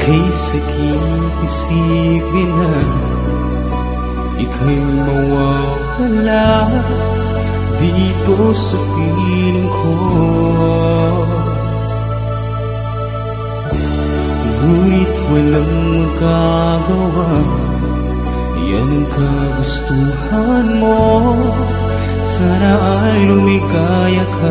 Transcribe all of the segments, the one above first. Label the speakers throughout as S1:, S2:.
S1: Kay sakit-isipin na ika'y mawawala dito sa piling ko. Ngunit walang magagawa, yan ang kagustuhan mo. Sana ay lumikaya ka.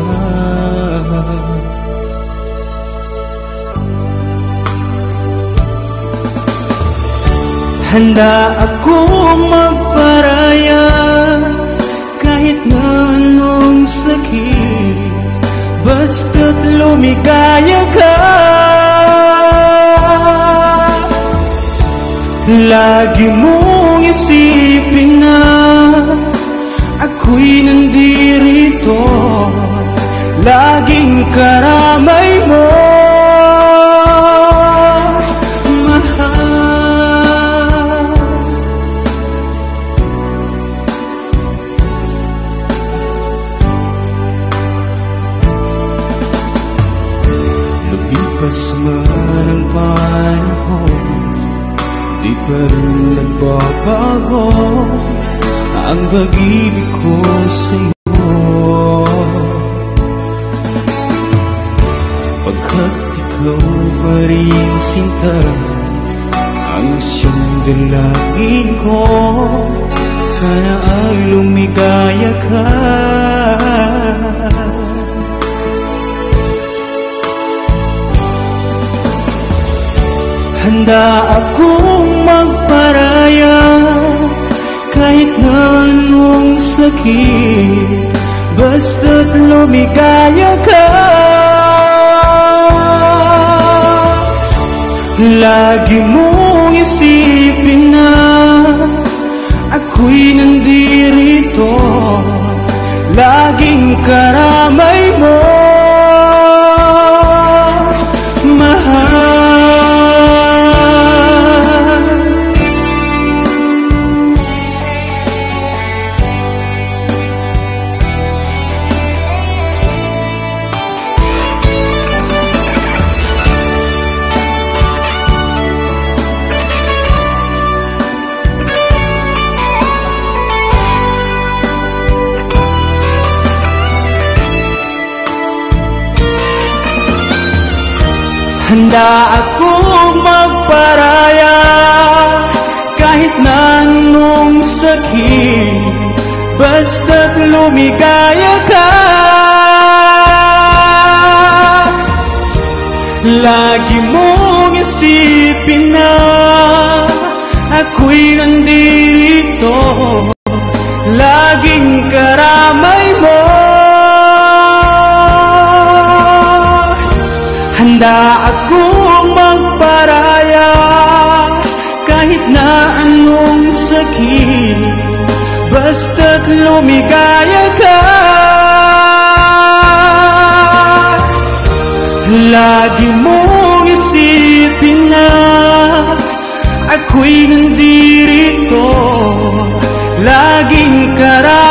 S1: Handa akong magparaya kahit na anong sakit, basta't lumikaya ka. Lagi mong isipin na ako'y nandirito, laging karamay mo. Lumipas man ang panahon, di pa rin nagbabago ang pag-ibig ko sa'yo. Pagkat ikaw pa rin sinta, ang siyang dalangin ko. Sana ay lumigaya ka. Handa akong magparaya kahit na anong sakit, basta't lumigaya ka. Lagi mong isipin na ako'y nandirito, laging karamay mo. Handa akong magparaya kahit na anong sakit, basta't lumigaya ka. Lagi mong isipin na ako'y nandito, laging karamay mo. Handa akong magparaya kahit na anong sakit, basta't lumigaya ka. Lagi mong isipin na ako'y nandirito, laging karamay.